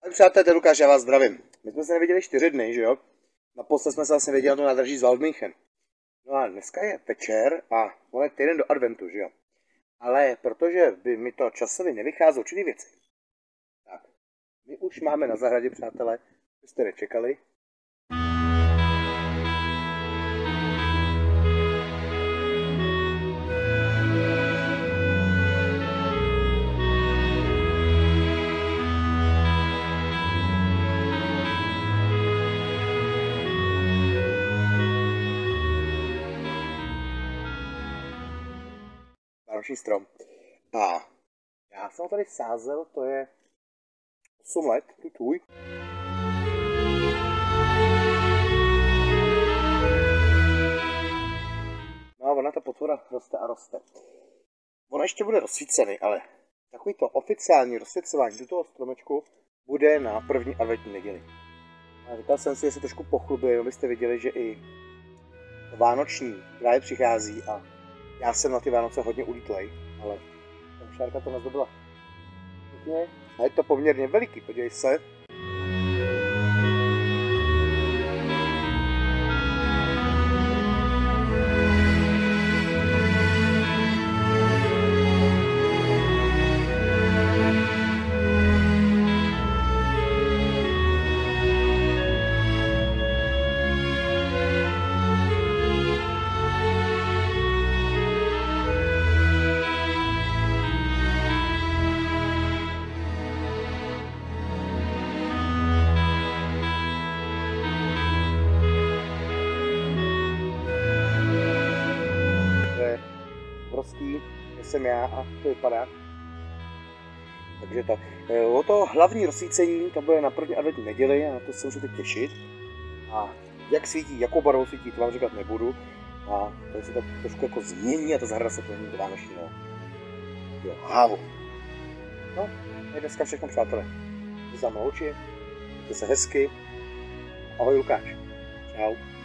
Přátelé, to je Lukáš, já vás zdravím. My jsme se neviděli 4 dny, že jo? Naposled jsme se vlastně viděli na to nádraží z Waldmünchen. No a dneska je večer a on je týden do adventu, že jo? Ale protože by mi to časově nevycházelo určitý věci, tak my už máme na zahradě, přátelé, jste nečekali. Vánoční strom. A já jsem ho tady sázel, to je 8 let, tvůj. No a ona ta potvora roste a roste. Ona ještě bude rozsvícený, ale takový to oficiální rozsvěcování do toho stromečku bude na první adventní neděli. A říkal jsem si, jestli trošku pochlubím, abyste viděli, že i vánoční právě přichází a já jsem na ty Vánoce hodně ulítlej, ale ta šárka to nazdobila pěkně a je to poměrně veliký, podívej se. Prostý, že jsem já a to vypadá. Takže tak. O to hlavní rozsvícení, to bude na první adventní neděli a na to se můžete těšit. A jak svítí, jakou barvou svítí, to vám říkat nebudu. A tady se to trošku jako změní a ta zahrada se promění do vánočního hávu. No, je dneska všechno, přátelé. Za mnou oči, mějte se hezky. Ahoj Lukáš. Čau.